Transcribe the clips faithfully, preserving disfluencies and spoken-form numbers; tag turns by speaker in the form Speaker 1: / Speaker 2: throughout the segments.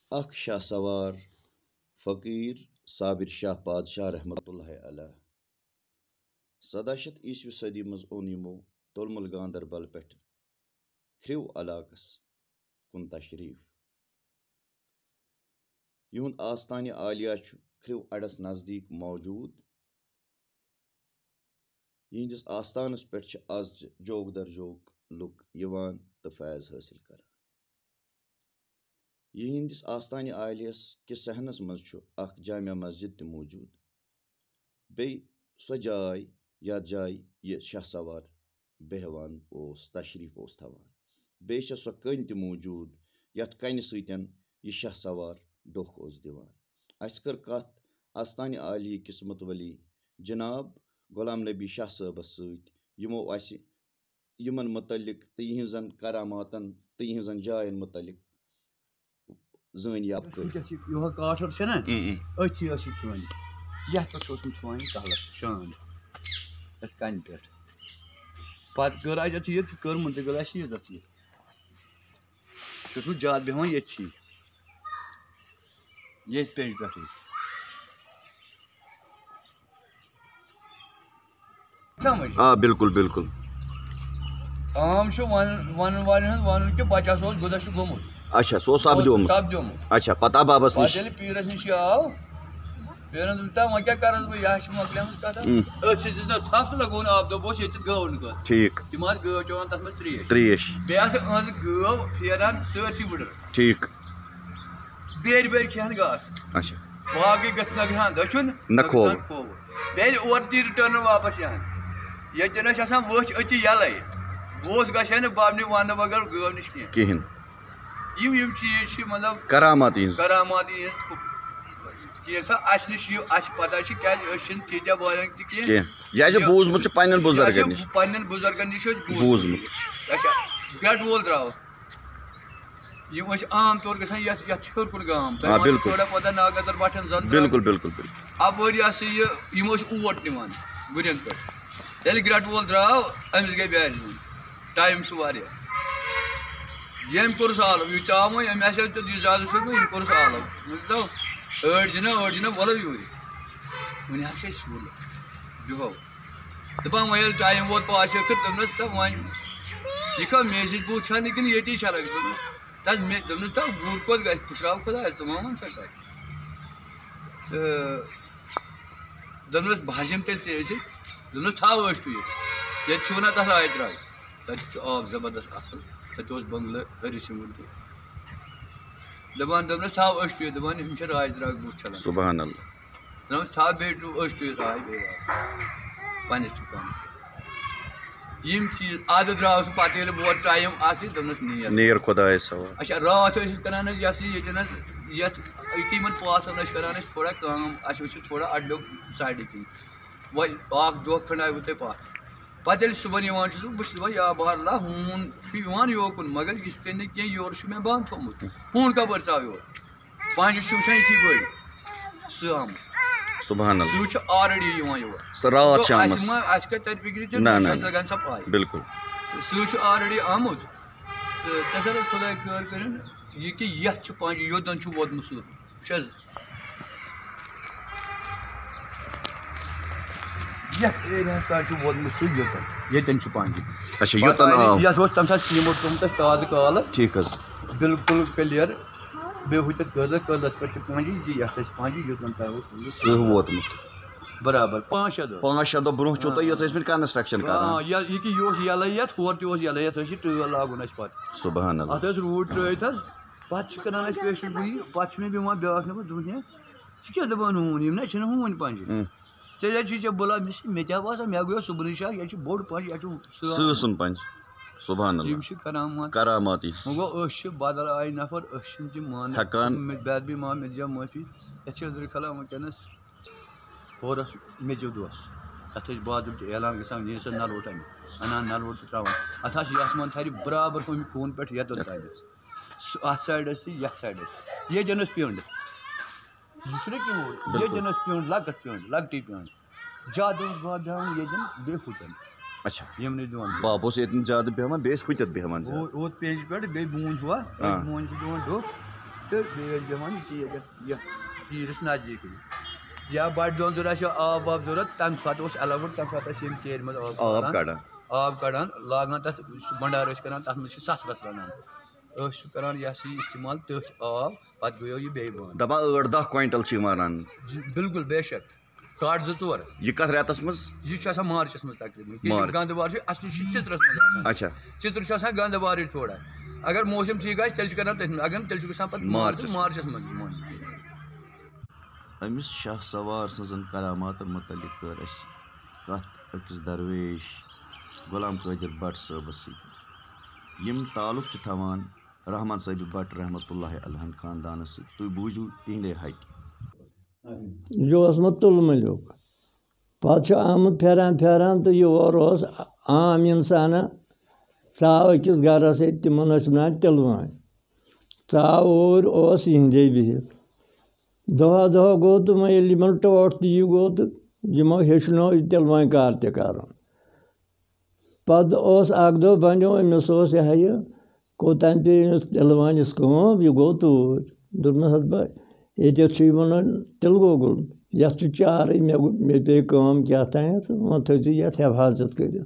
Speaker 1: अख शाह सवार फ़कीर साबिर शाह पादशाह रहमतुल्लाह अलैह सदा शत ईस्वी सदी मज ओन यमो तुलमुल गांदरबल पे ख्रिव इलाकस कुन तशरीफ। युंद आस्तान आलिया ख्रिव अड़स नज़दीक मौजूद। यहंदिस आस्तानस पे आज जोग दर जोग लुक यवान तो फैज़ हासिल करान। यहंदिस आस्तान आलियस के सहनस मज अख जामिया मस्जिद त मौजूद। बे सो जाय या जाय ये शाह सवार बेहवान ओस तशरीफ ओस थवान। बे सो कन त मौजूद यथ कन सतन यह शाह सवार डोख ओस दिवान। अस कर कथ आस्तान आली किस मुतवली जनाब गुलाम नबी शाह साहबस सत यमो अस यमन मुतलिक तो यहजन करामातन तो यहजन जायन मुतलिक जानियाब कर।
Speaker 2: यह काटर छे ना अच्छी अच्छी छुन यथ पे छुन छुन कहलस शान अस कन पे पत कर अज ये कर मुझे गल अस ये ये छुस ज्यादा बेहन ये ये पेज पे समझ।
Speaker 1: हाँ बिल्कुल बिल्कुल
Speaker 2: आम वन वन वन वन के बचस गुदस गोमुत।
Speaker 1: अच्छा सो सपदोमुत
Speaker 2: सपदोमुत
Speaker 1: अच्छा पता बाबस निश
Speaker 2: पत पीरस निश आव पीरन दुता व क्या करस ब यह मकलमस कथा अस दिस थप लगोन आब दो बोस ये गवन कर
Speaker 1: ठीक
Speaker 2: तिम आज गव चवन तथ में त्रेश
Speaker 1: त्रेश
Speaker 2: बे आस अज गव फेरान सरसी वुडर
Speaker 1: ठीक
Speaker 2: बेर बेर खेन घास
Speaker 1: अच्छा
Speaker 2: बाकी गस नगहान दछुन
Speaker 1: नखो
Speaker 2: बेल और ती रिटर्न वापस यहां ये जनस आसान वच अति यलै बोस गशन बाबनी वन बगर गव निश
Speaker 1: कहिन
Speaker 2: यम यम चीज मतलब
Speaker 1: करामात
Speaker 2: करामात कैसा अस निश अस पता क्या तीत्या बोलान
Speaker 1: तह बूजमुत पन्न बुजुर्गन निश
Speaker 2: पन्न बुजुर्गन निश
Speaker 1: बूजमुत।
Speaker 2: अच्छा ग्रेट वोल द्राव यम आम तौर गसान यथ यथ हर कुन गाम थोड़ा पता नागदर बटन जन
Speaker 1: बिल्कुल बिल्कुल
Speaker 2: अपर यह यम ओट निवान गुरन पे ये ग्रेट वोल द्राव अमिस गई बैर टाइम सह यम कोर आलव यह चाव अम ज्यादा यम कोर आलव अड़ जिना अड़ जिना वलो यूर वन सूल बिहो दपान वो टाइम वोत पास दोपनस तो वन यह मेज बूथ छा कि ये शरक तस दोपनस तो बूथ कोत ग पुराव खुदा मा वन सा कत दोपनस भाजम तेल दोपनस थाव अश तु ये ना तथ राय द्राय तथ आब जबरदस्त असल तथ बंगल हरिसिंगुल तह दपान दोपनस थाव अश तु दपान हम राय द्राग बूथ चलान
Speaker 1: सुभान अल्लाह
Speaker 2: दोपनस थाव बे अश तु राय बे पन्नस दुकानस यम चीज आद द्राव सह पत वो टाइम आस दोपनस नीर
Speaker 1: नीर खुदाय सवार।
Speaker 2: अच्छा रात करान ये यथ यमन पाथन करान थोड़ा कम अस वो थोड़ा अड्डो साइड किन वह दह खंड आयु तुम पथ पे सुबह बह या बहरल्ला हून योकुन मगर यह पे कह योर मे बंद थोमुत हून कपर चाव योर पंज वुचान ये बड़ सम
Speaker 1: सुभान अल्लाह
Speaker 2: सह ऑलरेडी योर
Speaker 1: रात शाम
Speaker 2: कत फिक्र लगन सा पाय
Speaker 1: बिल्कुल
Speaker 2: सह ऑलरेडी आमुत तो ऐ सर खुदा कर कर यह कि यथ पंज योदन वोतमुत सह यथ एरिया तार वोतमुत सह योतन येतन पंज
Speaker 1: अच्छा योतन
Speaker 2: यथ तम सा सीमो तुमत ताज काल
Speaker 1: ठीक
Speaker 2: बिल्कुल क्लियर बे हुत कदस कदस पे पंज यथ पंज योतन तार
Speaker 1: सह वोतमुत
Speaker 2: बराबर पाँच शे दह
Speaker 1: पाँच शे दह ब्रोह चो तो योत कंस्ट्रक्शन
Speaker 2: हाँ यह कि यह यल ये होर तह यल ये टल लागुन पे
Speaker 1: सुभान अल्लाह
Speaker 2: अत रूट त्रित पे करान पेशेंट बी पे मे दिवान ब्या नंबर दोपन सी क्या दपान हून यम ना हून पंज चे बुला मे क्या बसान मे गो सुबह शाह यह बोड़ पंज यह
Speaker 1: सुन पंज सुभान
Speaker 2: यम करामात
Speaker 1: करामात
Speaker 2: वो गो बदल आय नफर मान
Speaker 1: हकान
Speaker 2: बैद भी मान मे दिया माफी ये खला वनकस होरस मेजो दोस तथ बाजुब ऐलान गसान ये नल वोट अमे अनान नल वोट त्रावान अत आसमान थारी बराबर हम खून पे यतन तान अत साइड ये साइड ये जनस पिंड यह ये जनस पिंड लकट पिंड लकटी पिंड ज्यादा बाद ये जन बे हुतन
Speaker 1: अच्छा
Speaker 2: यमने दिवान
Speaker 1: बाबोस इतन ज्यादा बेहमान बेस हुतत बेहमान
Speaker 2: वो पेज पे बे बून हुआ बून दिवान डो तो दिवान तीरस नजदीक या बड़ दिन जरूरत आब वाब जरूरत तम सात अलाउड तम सात केर मज आब कड़ान आब कड़ान लागान तथ भंडार करान तथ मज सस वस रनान करान यह इस्तेमाल तथ आब पत गयो यह बे बंद
Speaker 1: दपा ठ दह क्विंटल मारान
Speaker 2: बिल्कुल बेशक काट जो चोर
Speaker 1: यह कत रेतस मज
Speaker 2: यह मार्चस मज तकरीबन गंदबार असली चित्रस मज
Speaker 1: अच्छा
Speaker 2: चित्र गंदबार थोड़ा अगर मौसम ठीक आए तेल करान तथ अगर तेल गसान मार्च मार्चस मज
Speaker 1: अमिस शाह सवार सजन करामात मुतलिक कर कत अकिस दरवेश गुलाम कादिर भट्ट साहबस यम तालुक थवान रहमान साहब भट्ट रहमतुल्लाह अलैह खानदान तुम बूझू तिंदे हक
Speaker 3: यह तुल मलिक पे आमुत फेरान फेरान तो योर आम इंसान चाव अकिस गरस तिमन वन तिलवान चाव और यहदे बिहित दहा दहा गो तो मैं टोट ती गो तो यमो हेचनो तिलवान कार ते कर पद अख दह बनो अमिस यह यह कोतान पे तिलवानस कम यह गो तूर दोपनस ये वन तिल गोगुल ये चार मे मे पे कम क्या तान वो थो ये हिफाजत कर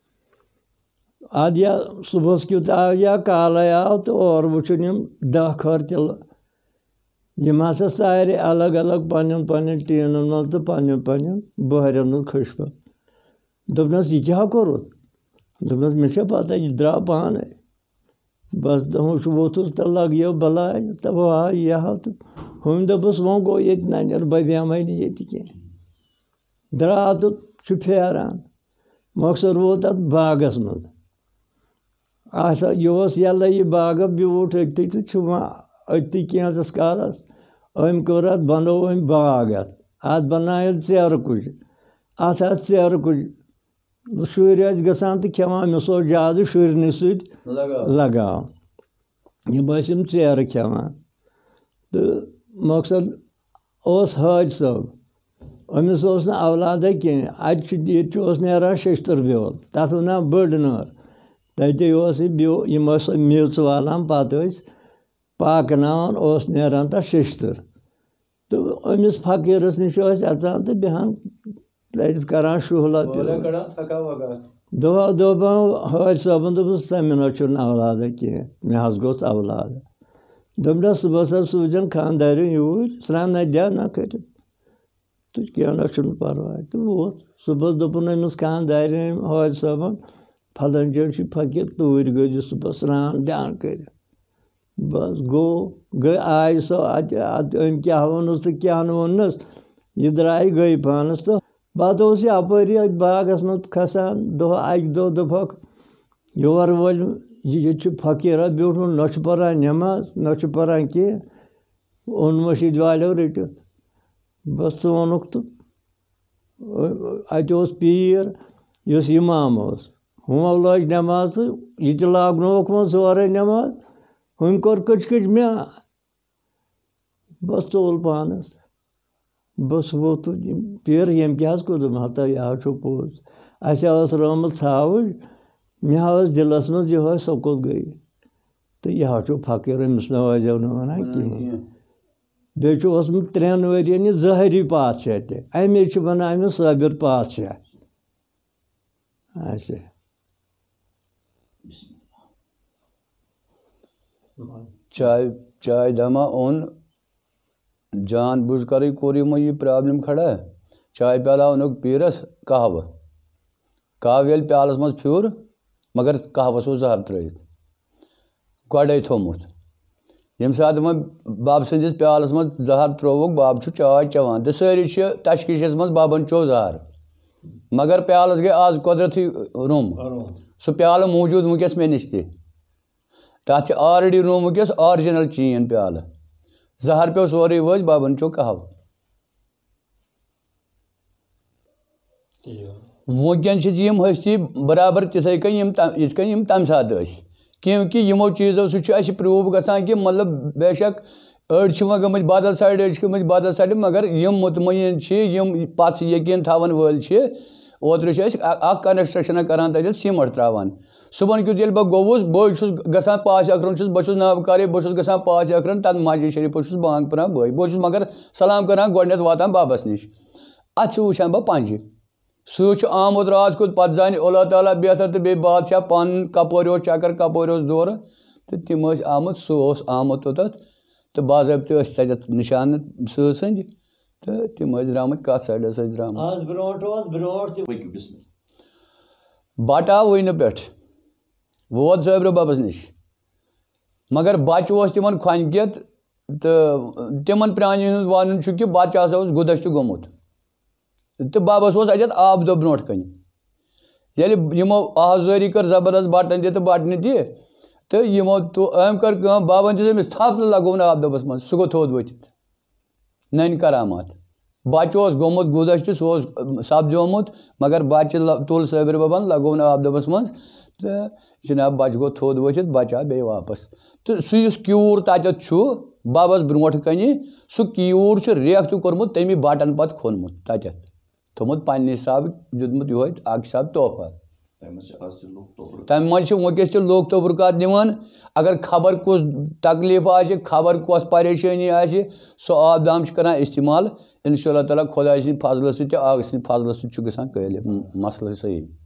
Speaker 3: अद या सुबह क्युत आव या काल आव तो और वुचन दह खर तिल यम हसा सारे अलग अलग पन्न पन्न टीनन मज तो पन्न पन्न बहरन मज खस पे दोपनस यह क्या कोरुत दोपनस मे पता यह द्राव पान बस दोस वोथुस तो लगियो बलाय तब आ यह तो हम दोपस वो गो ये नर बह बेमे ये कह द्राव तो फेरान मकसद वोत अत बागस मज आसा यह यल यह बाग ब्यूट अति तो अति कैंस कालस अम कोर अत बनो अम बाग अत अत बनाय चेर कुछ अत चेर कुछ शुर गसान तो खेवान मे सो ज्यादा शुरन सत लगाव यम चेर खेवान तो मकसद हाज सब अमिस औलाद कह अत नान शेतर ब्योल तथ वन बड़ नर तथे ब्यो यम मेच वालान पे पाकनान नान तथ शेतर तो अमिस फकीरस नश अचान तो बेहान तथ करान शुहला दह दह बो हाज सबन दोपस तमें चुन औलाद कह मे हज गोस औलाद दोपन सुबह सूजन खानदार यूर सा ना दिया ना कर तो क्या ना पर्वा तो वोत सुबह दोपन अमिस खानदार हाज सबन फलन जन फकीर तूर गो सुबह स्नान ध्यान कर बस गो गई आय सो अम क्या वोनस तो क्या वोनस यह द्राय गई पानस तो पे यपरी बागस मज खसान दह अक दह दोपक योर वोल यह फकीर ब्यूठन न पान नमाज न पान कह ओन मशीद वालो रटित बस वोनुक तो अत पीर इस इमाम हम लज नमाज तो यह लागनोक वो सोरे नमाज हम कोर कच कच मे बस तोल पानस बस वो तो पीर यम क्या कोदम हता यह पोज अस रमत छावज मे आस दिलस मज यह सो कोत गई तो यह फकीर अमिस नवाजो न वन कहें बेमुत त्रेन वरियन जहरी पातशाह ते अमे वन साबिर पातशाह अच्छा
Speaker 2: चाय चाय दमा ओन जान बुझ कर कोर यह प्रॉब्लम खड़ा चाय प्याला ओनुक पीरस कहव कहव ये प्यालस मज फ्यूर मगर कहवस वो जहर त्रित गड़े थोमुत यम सात वो बाब सदिस प्यालस मज जहर त्रोवुक बाब चाय चवान तो सारी तशखीशस मज बाबन चो जहर मगर प्यालस गई आज कुदरती रूम सह प्याल मौजूद वनकस मे नश तथ ऑलरेडी रूम वनकस ऑरिजिनल चीन प्याल जहर पे सोरे वज बाबन चो कहव वनकन यम हस्ती बराबर तिथे कन यथ कन तम सात क्योंकि यमो चीज़ों सह प्रूव गसान कि मतलब बेशक अड़ गमत बदल साइड अड़ गमत बदल साइड मगर यम मुतमईन यम पत यकीन थवन वल ओत्र कंस्ट्रक्शन करान तथ सीमेंट त्रावान
Speaker 4: सुबह क्यों ये बह गोवुस बस ग पाँच अखरन बस नबकारी बस ग पाँच अखरन तथ मस्जिद शरीफ बांग परान बह बस मगर सलाम करान गोडनेथ वातान बाबस निश अत वुचान बह पंज सह आमुत रात कुत पत जान अल्लाह ताला बेहतर तो बे बादशाह पन कपोर चक्कर कपोर दौर तो तम आमुत सह आमुत तथ तो बाज़ाब्त तत निशान सह सद तो तम द्रामत कत साइडस द्रामत बट आव वन पे वोत सोब्र बबस निश मगर बच तिमन खोनकियत तो तिमन प्राणी वन कि बच गुदश्त गोमुत तो बबस अत आब दो ब्रो कन ये यमो आहजारी कर जबरदस्त बटन दि तो बटन दि तो यमो तो अम कर बाबन दिस अमिस थप लगोन आब दबस मन सह गो थोद वथित नन करामात बच गोमुत गुदश्त सह सपदोमुत मगर बच तुल सोब्र बबन लगोन आब दबस मज तो जनाब बच गो थोद वथित बच आ बे वापस तो सह क्यूर तत बबस ब्रो कन सह क्यूर रेख तो कोर्मुत तमी बटन पत खोनमुत तत थोमुत पन्ने हिसाब दितमुत यो अक हिसाब तोहफा तम मज वंकस तो लोग तबरुकात दिवान अगर खबर कुछ तकलीफ आए खबर कुछ परेशानी आए सह आब दाम करान इस्तेमाल इंशाअल्लाह ताला खुदा सद फजल सद आग सद फजल सद गसान मसल सही।